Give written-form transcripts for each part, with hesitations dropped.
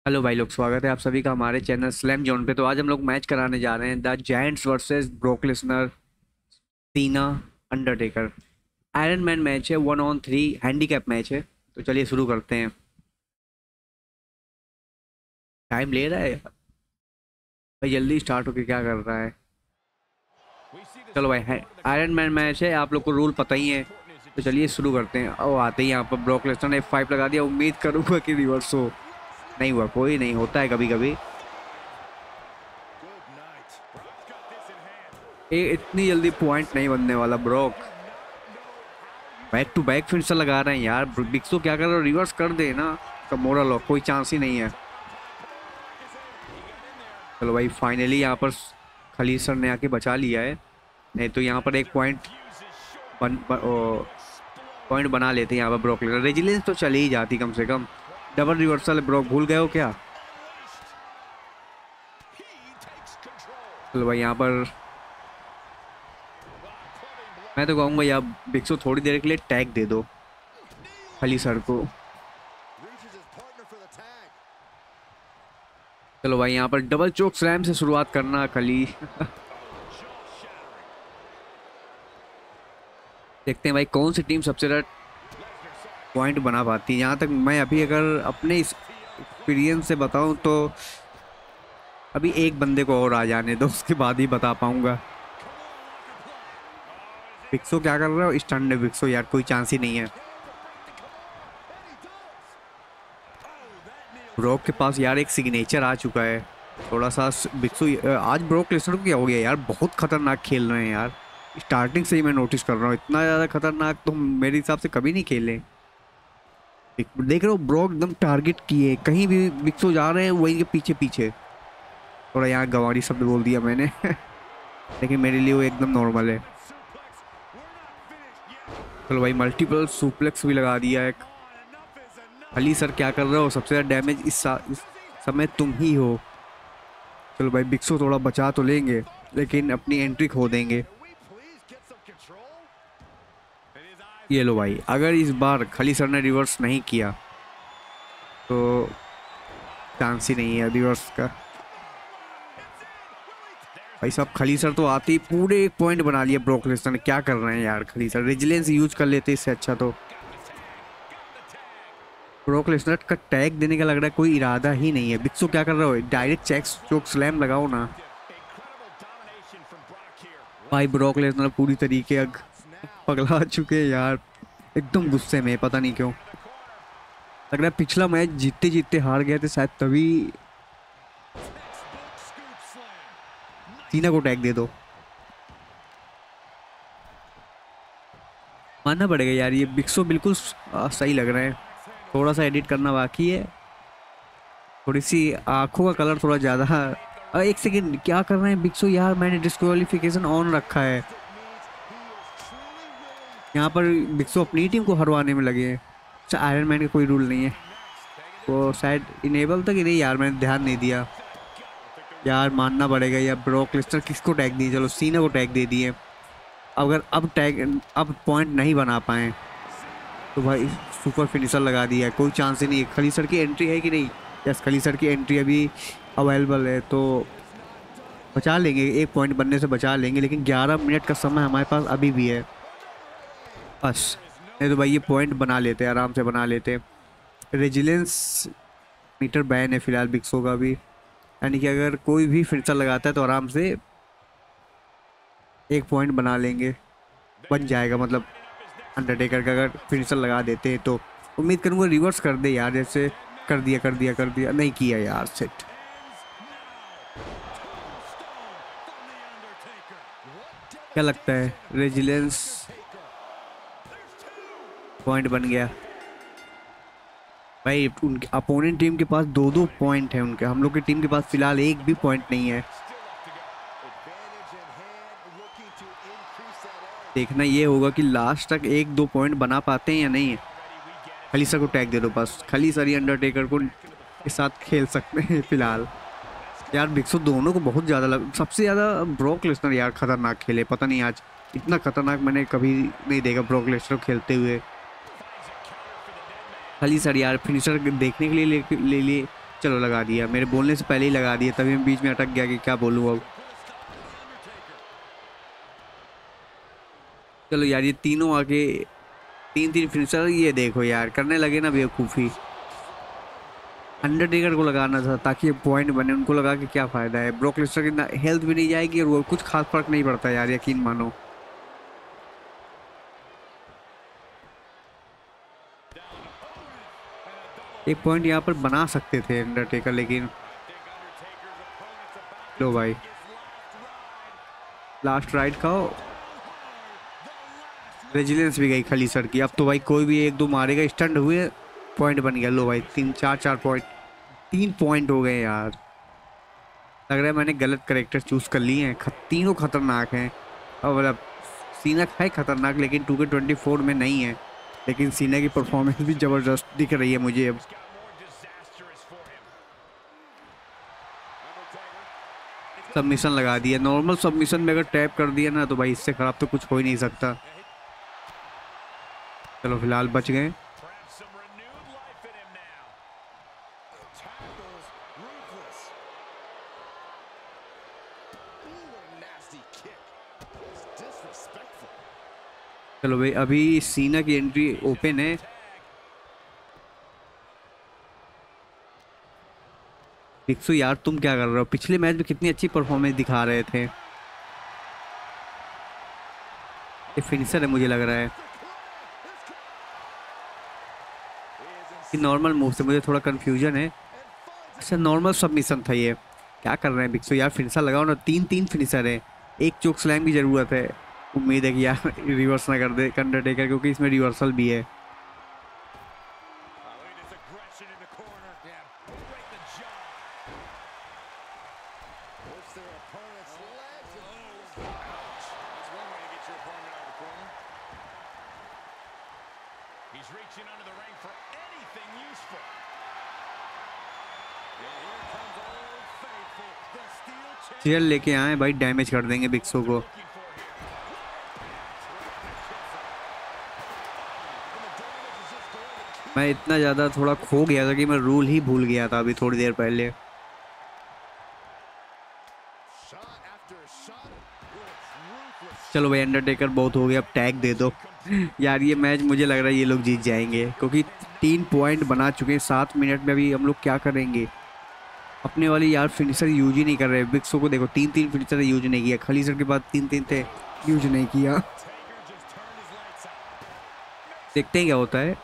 Hello भाई लोग, स्वागत है आप सभी का हमारे चैनल स्लैम जोन पे। तो आज हम लोग मैच कराने जा रहे हैं the giants versus Brock Lesnar, Cena, Undertaker. Iron man match है, 1-on-3 हैंडीकैप मैच है। तो चलिए शुरू करते हैं। टाइम ले रहा है यार, भाई जल्दी स्टार्ट होके क्या कर रहा है। चलो भाई, आयरन मैन मैच है, आप लोग को रूल पता ही है। तो चलिए शुरू करते हैं। ओ आते ही यहाँ पर ब्रोक लेसनर ने F5 लगा दिया। उम्मीद करूंगा कि रिवर्स हो। नहीं हुआ, कोई नहीं, होता है कभी कभी। इतनी जल्दी पॉइंट नहीं बनने वाला ब्रोक। बैक टू बैक फिर से लगा रहे हैं यार। बिक्सो क्या कर रहा है, रिवर्स कर दे ना। कमोरा लो, कोई चांस ही नहीं है। चलो भाई, फाइनली यहाँ पर खलील सर ने आके बचा लिया है। नहीं तो यहाँ पर एक पॉइंट बना लेते हैं यहाँ पर ब्रोक लेसनर। रेजिलेंस तो चली ही जाती कम से कम। डबल रिवर्सल ब्रोक, भूल गए हो क्या? चलो भाई, यहाँ पर मैं तो कहूँगा यार, बिक्सो थोड़ी देर के लिए टैग दे दो खली सर को। चलो भाई, यहाँ पर डबल चोक स्लैम से शुरुआत करना खली। देखते हैं भाई कौन सी टीम सबसे ज्यादा पॉइंट बना पाती है। यहाँ तक मैं अभी अगर अपने एक्सपीरियंस से बताऊं तो अभी एक बंदे को और आ जाने दो, उसके बाद ही बता पाऊंगा। बिक्सो क्या कर रहा है? स्टंट है बिक्सो यार, कोई चांस ही नहीं है। ब्रोक के पास यार एक सिग्नेचर आ चुका है। थोड़ा सा बिक्सो आज ब्रोक लेसनर को क्या हो गया यार, बहुत खतरनाक खेल रहे हैं यार। स्टार्टिंग से ही मैं नोटिस कर रहा हूँ, इतना ज़्यादा खतरनाक तो मेरे हिसाब से कभी नहीं खेले। देख रहे हो, ब्रोक एकदम टारगेट किए, कहीं भी बिक्सो जा रहे हैं वही के पीछे पीछे। थोड़ा यहाँ गंवारी शब्द बोल दिया मैंने। लेकिन मेरे लिए वो एकदम नॉर्मल है। चलो भाई, मल्टीपल सुप्लेक्स भी लगा दिया है। अली सर क्या कर रहे हो? सबसे ज़्यादा डैमेज इस समय तुम ही हो। चलो भाई, बिक्सो थोड़ा बचा तो लेंगे लेकिन अपनी एंट्री खो देंगे। ये लो भाई, अगर इस बार खली सर ने रिवर्स नहीं किया तो चांस ही नहीं है रिवर्स का। भाई साहब, खली सर तो आते ही पूरे एक पॉइंट बना लिया ब्रोक लेसनर ने। क्या कर रहे हैं यार खली सर? रेजिलेंस यूज कर लेते इससे अच्छा तो। ब्रोक लेसनर का टैग देने का लग रहा है कोई इरादा ही नहीं है। बिक्सो क्या कर रहा हो? डायरेक्ट चोक स्लैम लगाओ ना भाई। ब्रोक लेसनर पूरी तरीके पगला चुके हैं यार, एकदम गुस्से में, पता नहीं क्यों। लग रहा है पिछला मैच जीतते जीतते हार गए थे शायद, तभी। सीना को टैग दे दो। मानना पड़ेगा यार, ये बिक्सो बिल्कुल सही लग रहा है। थोड़ा सा एडिट करना बाकी है। थोड़ी सी आंखों का कलर थोड़ा ज़्यादा। एक सेकेंड, क्या कर रहे हैं बिक्सो यार? मैंने डिस्क्वालिफिकेशन ऑन रखा है। यहाँ पर बिक्सो अपनी टीम को हरवाने में लगे हैं। अच्छा, आयरन मैन का कोई रूल नहीं है, वो शायद इनेबल था कि नहीं यार, मैंने ध्यान नहीं दिया यार। मानना पड़ेगा यार, ब्रोक लेसनर किसको टैग दिए? चलो सीना को टैग दे दिए। अगर अब पॉइंट नहीं बना पाए तो भाई सुपर फिनिशर लगा दिया है, कोई चांस ही नहीं है। खली सर की एंट्री है कि नहीं? यस, खली सर की एंट्री अभी अवेलेबल है, तो बचा लेंगे, एक पॉइंट बनने से बचा लेंगे। लेकिन 11 मिनट का समय हमारे पास अभी भी है बस। नहीं तो भाई ये पॉइंट बना लेते, आराम से बना लेते। रेजिलेंस मीटर बैन है फिलहाल बिक्सो का भी, यानी कि अगर कोई भी फिनिशर लगाता है तो आराम से एक पॉइंट बना लेंगे, बन जाएगा। मतलब अंडरटेकर का अगर फिनिशर लगा देते हैं तो उम्मीद करूँगा रिवर्स कर दे यार। जैसे कर दिया, नहीं किया यार। सेट क्या लगता है? रेजिलेंस पॉइंट बन गया भाई। उनके अपोनेंट टीम के पास 2-2 पॉइंट है उनके, हम लोग की टीम के पास फिलहाल एक भी पॉइंट नहीं है। देखना ये होगा कि लास्ट तक 1-2 पॉइंट बना पाते हैं या नहीं। खली सर को टैग दे दो बस। खली सर ही अंडरटेकर को के साथ खेल सकते हैं फिलहाल। यार बिक्सो दोनों को बहुत ज़्यादा सबसे ज़्यादा ब्रोक लेसनर यार खतरनाक खेले। पता नहीं आज इतना खतरनाक मैंने कभी नहीं देखा ब्रोक लेसनर खेलते हुए। खली सर यार फिनिशर देखने के लिए ले लिए चलो लगा दिया, मेरे बोलने से पहले ही लगा दिया, तभी मैं बीच में अटक गया कि क्या बोलूँ अब। चलो यार ये तीनों आके तीन तीन फिनिशर, ये देखो यार करने लगे ना बेवकूफ़ी। अंडरटेकर को लगाना था ताकि पॉइंट बने, उनको लगा कि क्या फ़ायदा है, ब्रॉक लेसनर की हेल्थ भी नहीं जाएगी और वो कुछ खास फर्क नहीं पड़ता यार, यकीन मानो। एक पॉइंट यहाँ पर बना सकते थे अंडरटेकर, लेकिन लो भाई लास्ट राइड खाओ। रेजिलेंस भी गई खली सर की। अब तो भाई कोई भी एक दो मारेगा, स्टंट हुए, पॉइंट बन गया। लो भाई 3 4 4 पॉइंट, 3 पॉइंट हो गए यार। लग रहा है मैंने गलत करेक्टर चूज कर लिए हैं, तीनों खतरनाक हैं। अब मतलब सीना है खतरनाक, लेकिन 2K24 में नहीं है। लेकिन सीना की परफॉर्मेंस भी ज़बरदस्त दिख रही है मुझे अब। सबमिशन लगा दिया, नॉर्मल सबमिशन में अगर टैप कर दिया ना तो भाई इससे ख़राब तो कुछ हो ही नहीं सकता। चलो फिलहाल बच गए। चलो भाई अभी सीना की एंट्री ओपन है। बिक्सू यार तुम क्या कर रहे हो, पिछले मैच में कितनी अच्छी परफॉर्मेंस दिखा रहे थे। ये फिनिशर है मुझे लग रहा है कि नॉर्मल मूव से, मुझे थोड़ा कंफ्यूजन है। अच्छा नॉर्मल सबमिशन था ये। क्या कर रहे हैं बिक्सू यार, फिनिशर लगाओ ना, 3 3 फिनिशर है, एक चोक स्लैम की ज़रूरत है। उम्मीद है कि यार रिवर्स ना कर दे अंडरटेकर, क्योंकि इसमें रिवर्सल भी है। चेयर लेके आए भाई, डैमेज कर देंगे बिक्सो को। मैं इतना ज़्यादा थोड़ा खो गया था कि मैं रूल ही भूल गया था अभी थोड़ी देर पहले। चलो भाई अंडरटेकर बहुत हो गया, अब टैग दे दो यार। ये मैच मुझे लग रहा है ये लोग जीत जाएंगे, क्योंकि 3 पॉइंट बना चुके हैं 7 मिनट में। अभी हम लोग क्या करेंगे, अपने वाली यार फिनिशर यूज ही नहीं कर रहे। बिक्सो को देखो 3 3 फिनिशर यूज नहीं किया, खलीसर के बाद 3 3 थे, यूज नहीं किया। देखते हैं क्या होता है।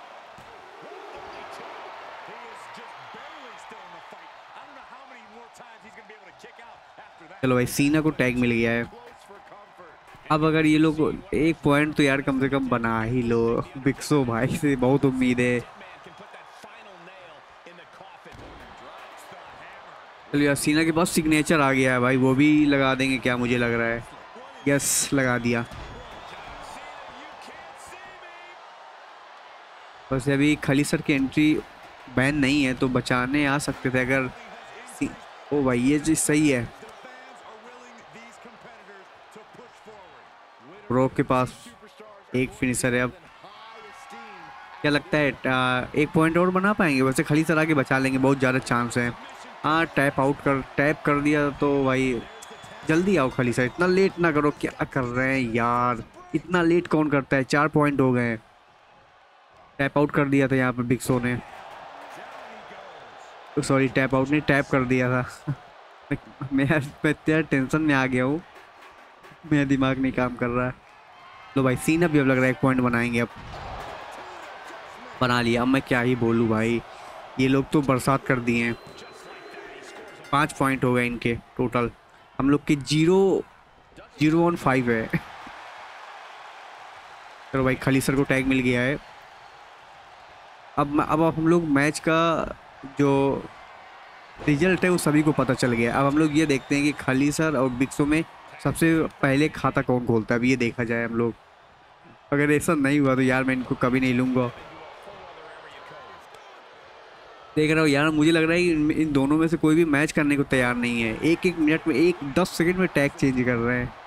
चलो भाई सीना को टैग मिल गया है। अब अगर ये लोग 1 पॉइंट तो यार कम से कम बना ही लो। बिक्सो भाई से बहुत उम्मीद है। चलो यार सीना के पास सिग्नेचर आ गया है भाई, वो भी लगा देंगे क्या, मुझे लग रहा है। यस लगा दिया। बस अभी खलीसर की एंट्री बैन नहीं है तो बचाने आ सकते थे अगर ओ भाई ये चीज़ सही है। ब्रोक के पास एक फिनिशर है। अब क्या लगता है 1 पॉइंट और बना पाएंगे, वैसे खलीसर आके बचा लेंगे, बहुत ज़्यादा चांस है। हाँ टैप कर दिया तो भाई जल्दी आओ खलीसर, इतना लेट ना करो, क्या कर रहे हैं यार, इतना लेट कौन करता है। 4 पॉइंट हो गए। टैप आउट कर दिया था यहाँ पर बिक्सो ने, सॉरी टैप आउट नहीं, टैप कर दिया था मैं इतना टेंशन में आ गया हूँ, मेरा दिमाग नहीं काम कर रहा है। लो भाई सीन भी अब लग रहा है 1 पॉइंट बनाएंगे। अब बना लिया, अब मैं क्या ही बोलूँ भाई, ये लोग तो बरसात कर दिए हैं। 5 पॉइंट हो गए इनके टोटल, हम लोग के 0-0-5 है चलो भाई खलीसर को टैग मिल गया है। अब हम लोग मैच का जो रिजल्ट है वो सभी को पता चल गया। अब हम लोग ये देखते हैं कि खलीसर और बिक्सो में सबसे पहले खाता कौन खोलता है। अब ये देखा जाए हम लोग, अगर ऐसा नहीं हुआ तो यार मैं इनको कभी नहीं लूँगा। देख रहा हूँ यार, मुझे लग रहा है कि इन दोनों में से कोई भी मैच करने को तैयार नहीं है। 1 1 मिनट में 10 सेकंड में टैग चेंज कर रहे हैं।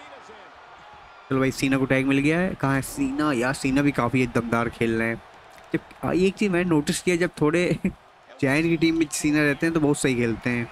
चलो भाई सीना को टैग मिल गया है। कहाँ है सीना, यार सीना भी काफ़ी दमदार खेल रहे हैं। जब एक चीज़ मैंने नोटिस किया, जब थोड़े जायंट की टीम में सीना रहते हैं तो बहुत सही खेलते हैं।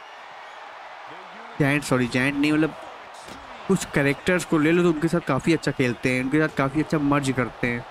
जायंट नहीं, मतलब कुछ कैरेक्टर्स को ले लो तो उनके साथ काफ़ी अच्छा खेलते हैं, उनके साथ काफ़ी अच्छा मर्ज करते हैं।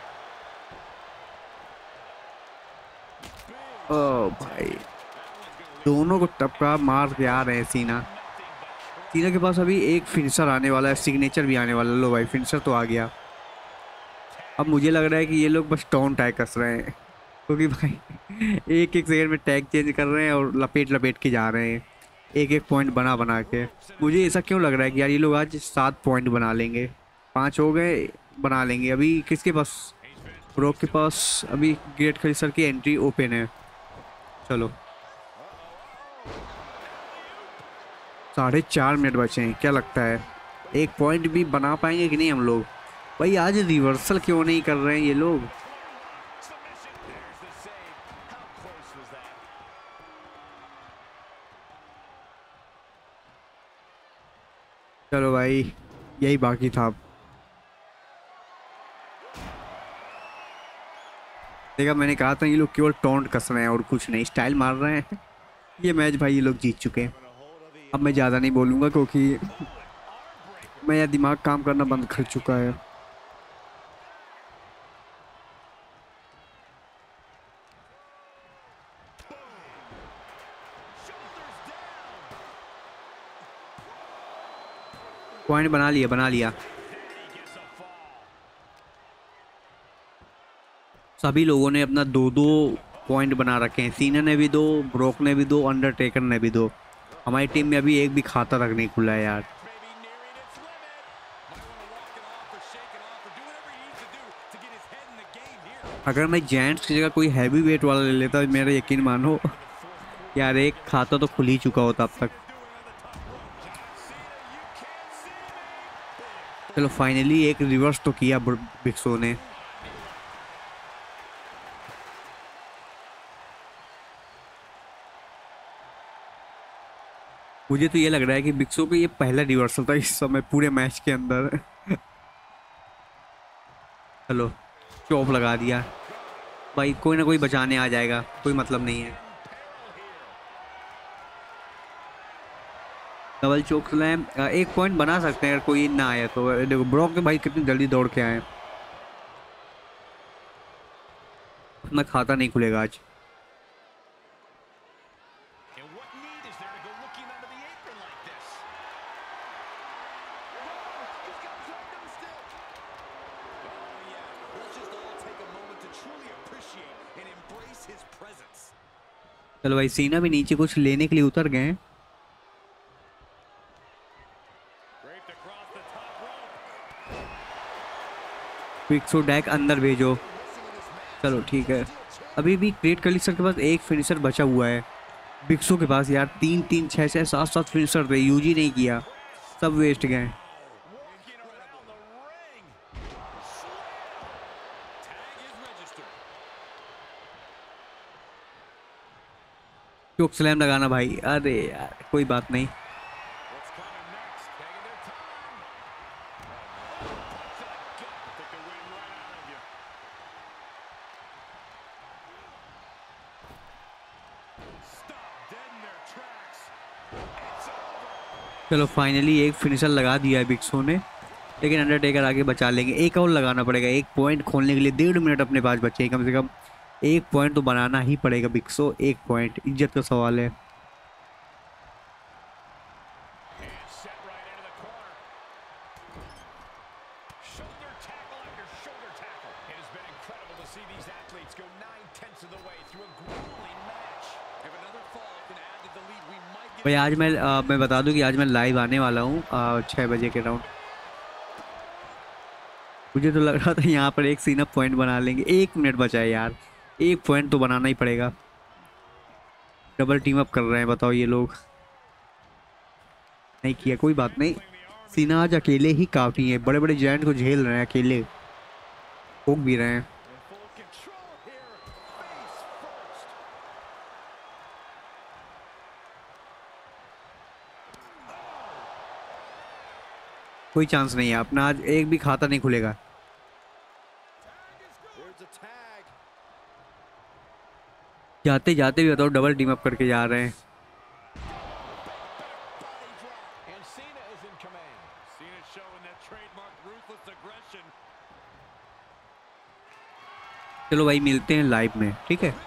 ओ भाई, दोनों को टपका मार के आ रहे हैं सीना। सीना के पास अभी एक फिनिशर आने वाला है, सिग्नेचर भी आने वाला है। लो भाई, फिनिशर तो आ गया। अब मुझे लग रहा है कि ये लोग बस टॉन टैग कस रहे हैं, क्योंकि भाई एक एक सेकंड में टैग चेंज कर रहे हैं और लपेट लपेट के जा रहे हैं, एक एक पॉइंट बना बना के। मुझे ऐसा क्यों लग रहा है कि यार ये लोग आज 7 पॉइंट बना लेंगे, 5 हो गए, बना लेंगे। अभी किसके पास, ब्रोक के पास अभी ग्रेट खलीसर की एंट्री ओपन है। चलो 4.5 मिनट बचे हैं, क्या लगता है एक पॉइंट भी बना पाएंगे कि नहीं हम लोग? भाई आज रिवर्सल क्यों नहीं कर रहे हैं ये लोग? चलो भाई, यही बाकी था। देखा, मैंने कहा था ये लोग केवल टॉन्ट कस रहे हैं और कुछ नहीं, स्टाइल मार रहे हैं। ये मैच भाई ये लोग जीत चुके हैं। अब मैं ज़्यादा नहीं बोलूँगा क्योंकि मेरा दिमाग काम करना बंद कर चुका है। पॉइंट बना लिया, बना लिया। सभी लोगों ने अपना 2-2 पॉइंट बना रखे हैं। सीना ने भी 2, ब्रोक ने भी 2, अंडरटेकर ने भी 2। हमारी टीम में अभी एक भी खाता तक नहीं खुला है यार। अगर मैं जेंट्स की जगह कोई हैवी वेट वाला ले लेता, मेरा यकीन मानो यार एक खाता तो खुल ही चुका होता अब तक। चलो फाइनली एक रिवर्स तो किया बिक्सो ने। मुझे तो ये लग रहा है कि बिक्सो का ये पहला रिवर्सल था इस समय पूरे मैच के अंदर। चलो चॉप लगा दिया भाई, कोई ना कोई बचाने आ जाएगा, कोई मतलब नहीं है। डबल चोक स्लैम, एक पॉइंट बना सकते हैं अगर कोई ना आया तो। देखो ब्रॉक तो भाई कितनी जल्दी दौड़ के आए, अपना खाता नहीं खुलेगा आज। चलो भाई, सीना भी नीचे कुछ लेने के लिए उतर गए हैं। क्विक्सो डैक अंदर भेजो। चलो ठीक है, अभी भी ग्रेट कलिसर के पास एक फिनिशर बचा हुआ है। बिक्सो के पास यार 3-3, 6-6, 7-7 फिनिशर थे, यूज ही नहीं किया, सब वेस्ट गए। चोक स्लैम लगाना भाई, अरे यार कोई बात नहीं। चलो फाइनली एक फिनिशर लगा दिया है बिक्सो ने, लेकिन अंडरटेकर आगे बचा लेंगे। एक और लगाना पड़ेगा, एक पॉइंट खोलने के लिए 1.5 मिनट अपने पास बचे, कम से कम एक पॉइंट तो बनाना ही पड़ेगा बिक्सो। एक पॉइंट इज्जत का सवाल है। भाई आज मैं बता दूं कि आज मैं लाइव आने वाला हूँ 6 बजे के राउंड। मुझे तो लग रहा था यहाँ पर एक सीन अप पॉइंट बना लेंगे, 1 मिनट बचा है यार, एक पॉइंट तो बनाना ही पड़ेगा। डबल टीम अप कर रहे हैं, बताओ ये लोग। नहीं किया, कोई बात नहीं। सीना आज अकेले ही काफ़ी है, बड़े बड़े जायंट को झेल रहे हैं अकेले, ठोक भी रहे हैं। कोई चांस नहीं है अपना, आज एक भी खाता नहीं खुलेगा। जाते जाते भी बताओ डबल टीम अप करके जा रहे हैं। And Cena is in command. Cena showing that trademark ruthless aggression. चलो भाई मिलते हैं लाइव में, ठीक है।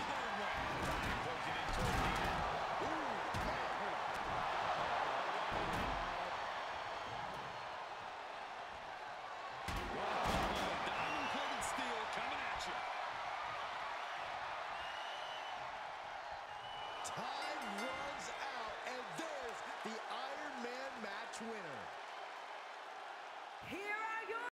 Time runs out, and there's the Iron Man match winner. Here